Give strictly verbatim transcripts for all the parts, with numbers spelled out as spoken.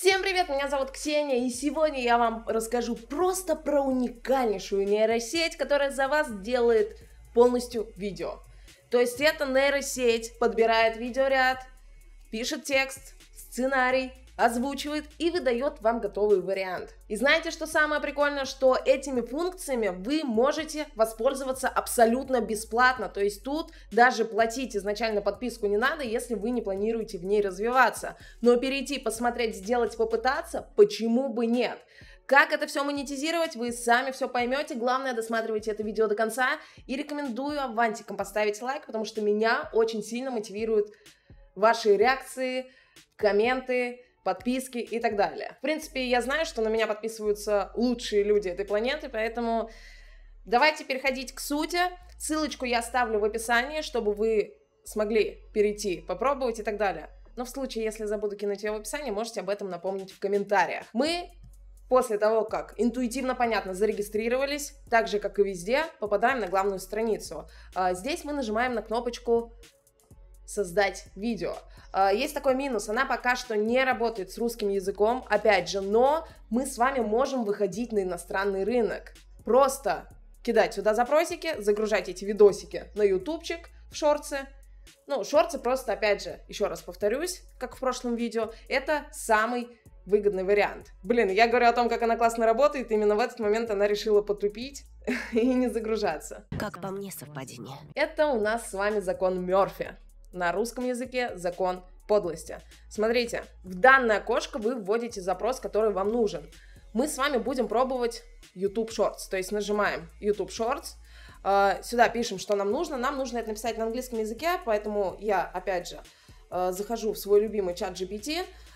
Всем привет, меня зовут Ксения, и сегодня я вам расскажу просто про уникальнейшую нейросеть, которая за вас делает полностью видео. То есть эта нейросеть подбирает видеоряд, пишет текст, сценарий, озвучивает и выдает вам готовый вариант. И знаете, что самое прикольное? Что этими функциями вы можете воспользоваться абсолютно бесплатно. То есть тут даже платить изначально подписку не надо, если вы не планируете в ней развиваться. Но перейти, посмотреть, сделать, попытаться, почему бы нет? Как это все монетизировать, вы сами все поймете. Главное, досматривайте это видео до конца. И рекомендую авантиком поставить лайк, потому что меня очень сильно мотивируют ваши реакции, комменты, подписки и так далее. В принципе, я знаю, что на меня подписываются лучшие люди этой планеты, поэтому давайте переходить к сути. Ссылочку я оставлю в описании, чтобы вы смогли перейти, попробовать и так далее. Но в случае, если забуду кинуть ее в описании, можете об этом напомнить в комментариях. Мы после того, как интуитивно понятно зарегистрировались, так же, как и везде, попадаем на главную страницу. Здесь мы нажимаем на кнопочку «Создать видео». Есть такой минус, она пока что не работает с русским языком, опять же, но мы с вами можем выходить на иностранный рынок. Просто кидать сюда запросики, загружать эти видосики на ютубчик в шорты. Ну, шорты просто, опять же, еще раз повторюсь, как в прошлом видео, это самый выгодный вариант. Блин, я говорю о том, как она классно работает, именно в этот момент она решила потупить и не загружаться. Как по мне, совпадение. Это у нас с вами закон Мерфи. На русском языке закон подлости. Смотрите, в данное окошко вы вводите запрос, который вам нужен. Мы с вами будем пробовать YouTube Shorts, то есть нажимаем YouTube Shorts, э, сюда пишем, что нам нужно. Нам нужно это написать на английском языке, поэтому я, опять же, э, захожу в свой любимый чат джи пи ти,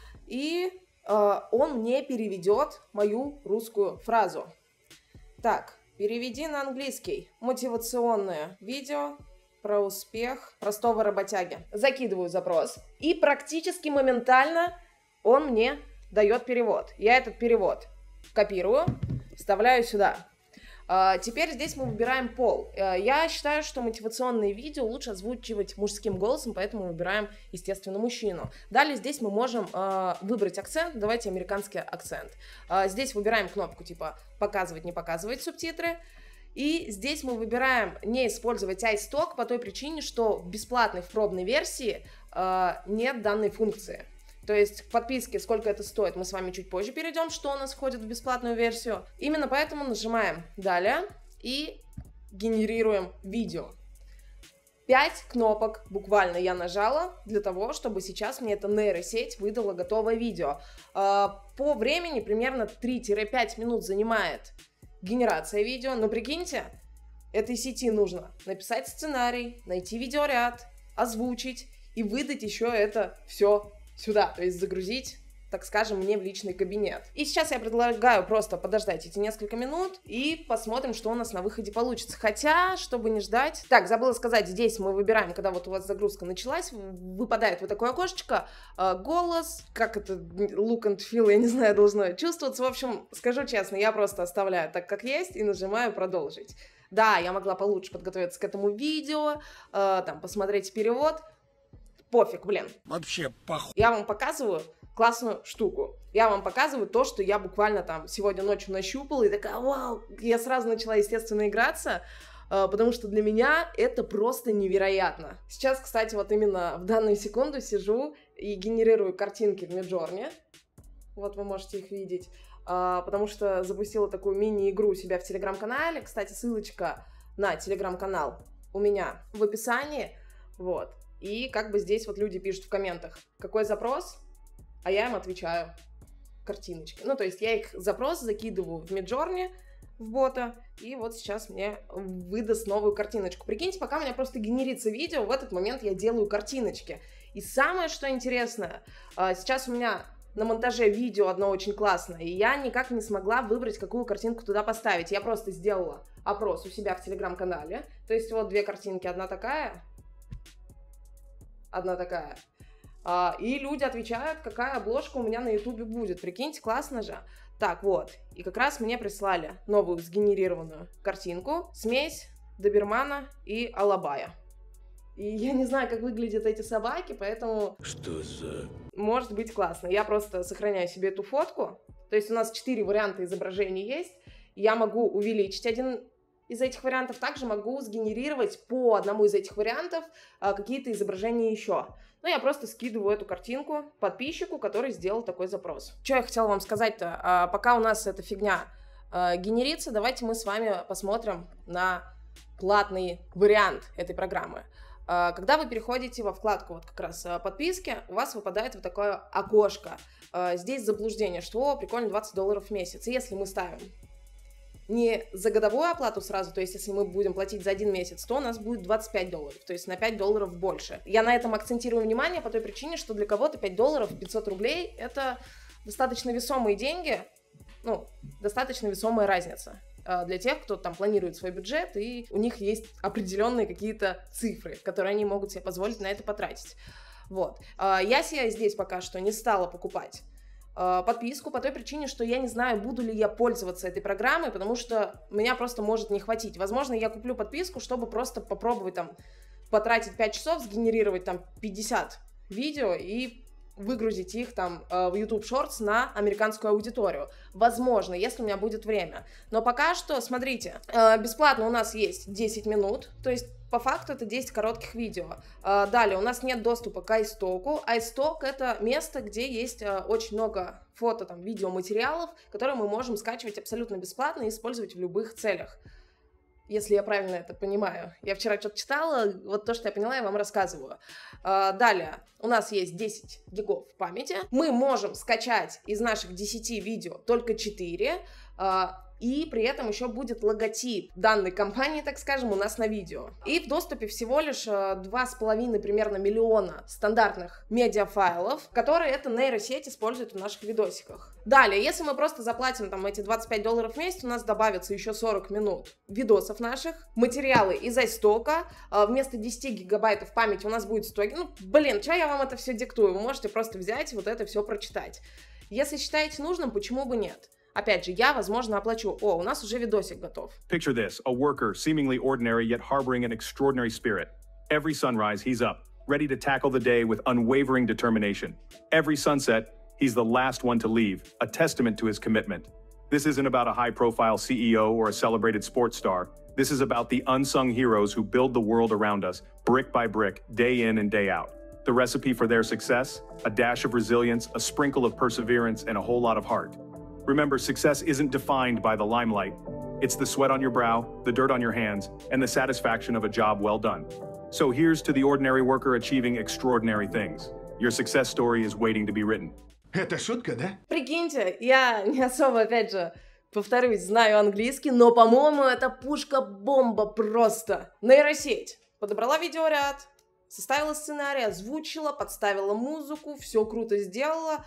и э, он мне переведет мою русскую фразу. Так, переведи на английский мотивационное видео про успех простого работяги. Закидываю запрос, и практически моментально он мне дает перевод. Я этот перевод копирую, вставляю сюда. А, теперь здесь мы выбираем пол. А, я считаю, что мотивационные видео лучше озвучивать мужским голосом, поэтому выбираем, естественно, мужчину. Далее здесь мы можем а, выбрать акцент. Давайте американский акцент. А, здесь выбираем кнопку типа «Показывать, не показывать субтитры». И здесь мы выбираем не использовать iStock по той причине, что в бесплатной в пробной версии э, нет данной функции. То есть к подписке сколько это стоит, мы с вами чуть позже перейдем, что у нас входит в бесплатную версию. Именно поэтому нажимаем «Далее» и генерируем видео. Пять кнопок буквально я нажала для того, чтобы сейчас мне эта нейросеть выдала готовое видео. Э, по времени примерно три-пять минут занимает генерация видео, но прикиньте, этой сети нужно написать сценарий, найти видеоряд, озвучить и выдать еще это все сюда, то есть загрузить, так скажем, мне в личный кабинет. И сейчас я предлагаю просто подождать эти несколько минут и посмотрим, что у нас на выходе получится. Хотя, чтобы не ждать... Так, забыла сказать, здесь мы выбираем, когда вот у вас загрузка началась, выпадает вот такое окошечко, голос, как это, look and feel, я не знаю, должно чувствоваться. В общем, скажу честно, я просто оставляю так, как есть, и нажимаю продолжить. Да, я могла получше подготовиться к этому видео, там, посмотреть перевод. Пофиг, блин. Вообще похуй. Я вам показываю классную штуку. Я вам показываю то, что я буквально там сегодня ночью нащупала и такая, вау, я сразу начала, естественно, играться, потому что для меня это просто невероятно. Сейчас, кстати, вот именно в данную секунду сижу и генерирую картинки в Midjourney. Вот вы можете их видеть, потому что запустила такую мини-игру у себя в Телеграм-канале. Кстати, ссылочка на Телеграм-канал у меня в описании. Вот. И как бы здесь вот люди пишут в комментах, какой запрос, а я им отвечаю картиночки. Ну, то есть я их запрос закидываю в Midjourney, в бота, и вот сейчас мне выдаст новую картиночку. Прикиньте, пока у меня просто генерится видео, в этот момент я делаю картиночки. И самое, что интересно, сейчас у меня на монтаже видео одно очень классное, и я никак не смогла выбрать, какую картинку туда поставить. Я просто сделала опрос у себя в Телеграм-канале, то есть вот две картинки, одна такая... Одна такая. А, и люди отвечают, какая обложка у меня на ютубе будет. Прикиньте, классно же. Так, вот. И как раз мне прислали новую сгенерированную картинку. Смесь добермана и алабая. И я не знаю, как выглядят эти собаки, поэтому... Что за... Может быть классно. Я просто сохраняю себе эту фотку. То есть у нас четыре варианта изображений есть. Я могу увеличить один из этих вариантов. Также могу сгенерировать по одному из этих вариантов а, какие-то изображения еще. Ну, я просто скидываю эту картинку подписчику, который сделал такой запрос. Что я хотела вам сказать-то? А, пока у нас эта фигня а, генерится, давайте мы с вами посмотрим на платный вариант этой программы. Когда вы переходите во вкладку вот как раз подписки, у вас выпадает вот такое окошко. Здесь заблуждение, что прикольно двадцать долларов в месяц. И если мы ставим не за годовую оплату сразу, то есть если мы будем платить за один месяц, то у нас будет двадцать пять долларов, то есть на пять долларов больше. Я на этом акцентирую внимание по той причине, что для кого-то пять долларов, пятьсот рублей это достаточно весомые деньги, ну, достаточно весомая разница для тех, кто там планирует свой бюджет, и у них есть определенные какие-то цифры, которые они могут себе позволить на это потратить. Вот. Я себе здесь пока что не стала покупать подписку по той причине, что я не знаю, буду ли я пользоваться этой программой, потому что меня просто может не хватить. Возможно, я куплю подписку, чтобы просто попробовать там потратить пять часов, сгенерировать там пятьдесят видео и выгрузить их там в YouTube Shorts на американскую аудиторию. Возможно, если у меня будет время. Но пока что, смотрите, бесплатно у нас есть десять минут, то есть по факту это десять коротких видео. Далее у нас нет доступа к iStock. iStock — это место, где есть очень много фото, там, видеоматериалов, которые мы можем скачивать абсолютно бесплатно и использовать в любых целях. Если я правильно это понимаю. Я вчера что-то читала, вот то, что я поняла, я вам рассказываю. Далее, у нас есть десять гигов памяти. Мы можем скачать из наших десяти видео только четыре, и при этом еще будет логотип данной компании, так скажем, у нас на видео. И в доступе всего лишь два с половиной примерно миллиона стандартных медиафайлов, которые эта нейросеть использует в наших видосиках. Далее, если мы просто заплатим там эти двадцать пять долларов в месяц, у нас добавится еще сорок минут видосов наших, материалы из iStock, вместо десяти гигабайтов памяти у нас будет сто. Ну, блин, что я вам это все диктую? Вы можете просто взять и вот это все прочитать. Если считаете нужным, почему бы нет? Опять же, я, возможно, оплачу. О, у нас уже видосик готов. Picture this, a worker seemingly ordinary yet harboring an extraordinary spirit. Every sunrise, he's up, ready to tackle the day with unwavering determination. Every sunset, he's the last one to leave, a testament to his commitment. This isn't about a high-profile C E O or a celebrated sports star. This is about the unsung heroes who build the world around us, brick by brick, day in and day out. The recipe for their success? A dash of resilience, a sprinkle of perseverance, and a whole lot of heart. Remember, success isn't defined by the limelight. It's the sweat on your brow, the dirt on your hands, and the satisfaction of a job well done. So here's to the ordinary worker achieving extraordinary things. Your success story is waiting to be written. Это шутка, да? Прикиньте, я не особо, опять же, повторюсь, знаю английский, но, по-моему, это пушка-бомба просто. Нейросеть подобрала видеоряд, составила сценарий, озвучила, подставила музыку, все круто сделала.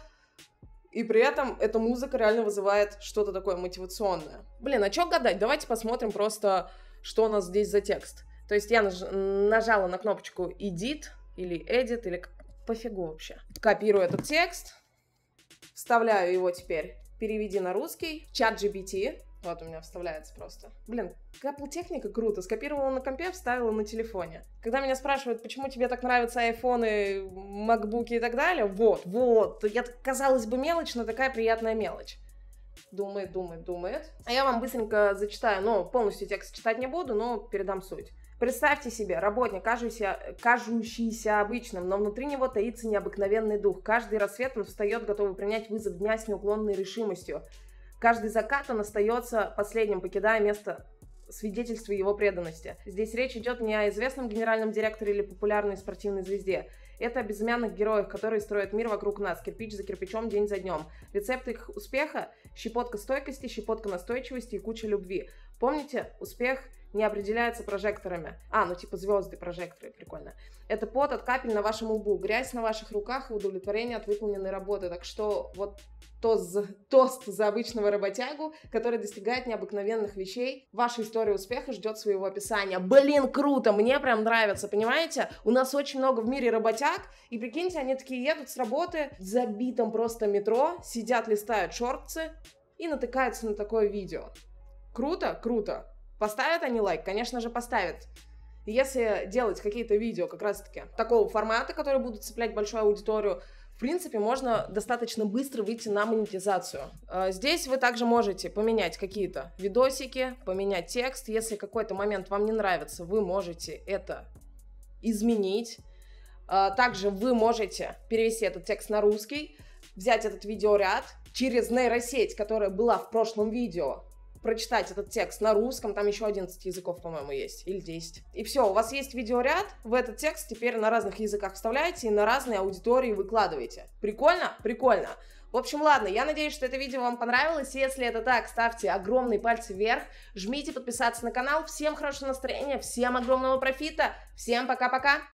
И при этом эта музыка реально вызывает что-то такое мотивационное. Блин, а что гадать? Давайте посмотрим просто, что у нас здесь за текст. То есть я наж... нажала на кнопочку Edit или Edit, или пофигу вообще. Копирую этот текст, вставляю его теперь, переведи на русский, чат джи пи ти. Вот у меня вставляется просто. Блин, Apple техника круто. Скопировала на компе, вставила на телефоне. Когда меня спрашивают, почему тебе так нравятся айфоны, макбуки и так далее, вот, вот. Я, казалось бы, мелочь, но такая приятная мелочь. Думает, думает, думает. А я вам быстренько зачитаю, ну, полностью текст читать не буду, но передам суть. Представьте себе, работник, кажущийся, кажущийся обычным, но внутри него таится необыкновенный дух. Каждый рассвет он встает, готовый принять вызов дня с неуклонной решимостью. Каждый закат он остается последним, покидая место свидетельства его преданности. Здесь речь идет не о известном генеральном директоре или популярной спортивной звезде. Это о безымянных героях, которые строят мир вокруг нас, кирпич за кирпичом, день за днем. Рецепт их успеха – щепотка стойкости, щепотка настойчивости и куча любви. Помните, успех не определяется прожекторами. А, ну типа звезды, прожекторы, прикольно. Это пот от капель на вашем лбу, грязь на ваших руках и удовлетворение от выполненной работы. Так что вот тост, тост за обычного работягу, который достигает необыкновенных вещей. Ваша история успеха ждет своего описания. Блин, круто, мне прям нравится, понимаете? У нас очень много в мире работяг, и прикиньте, они такие едут с работы в забитом просто метро, сидят, листают шортсы и натыкаются на такое видео. Круто? Круто. Поставят они лайк? Конечно же поставят. И если делать какие-то видео как раз-таки такого формата, которые будут цеплять большую аудиторию, в принципе, можно достаточно быстро выйти на монетизацию. Здесь вы также можете поменять какие-то видосики, поменять текст. Если какой-то момент вам не нравится, вы можете это изменить. Также вы можете перевести этот текст на русский, взять этот видеоряд через нейросеть, которая была в прошлом видео, прочитать этот текст на русском, там еще одиннадцать языков, по-моему, есть, или десять. И все, у вас есть видеоряд, в этот текст теперь на разных языках вставляете и на разные аудитории выкладываете. Прикольно? Прикольно. В общем, ладно, я надеюсь, что это видео вам понравилось. Если это так, ставьте огромные пальцы вверх, жмите подписаться на канал. Всем хорошего настроения, всем огромного профита, всем пока-пока!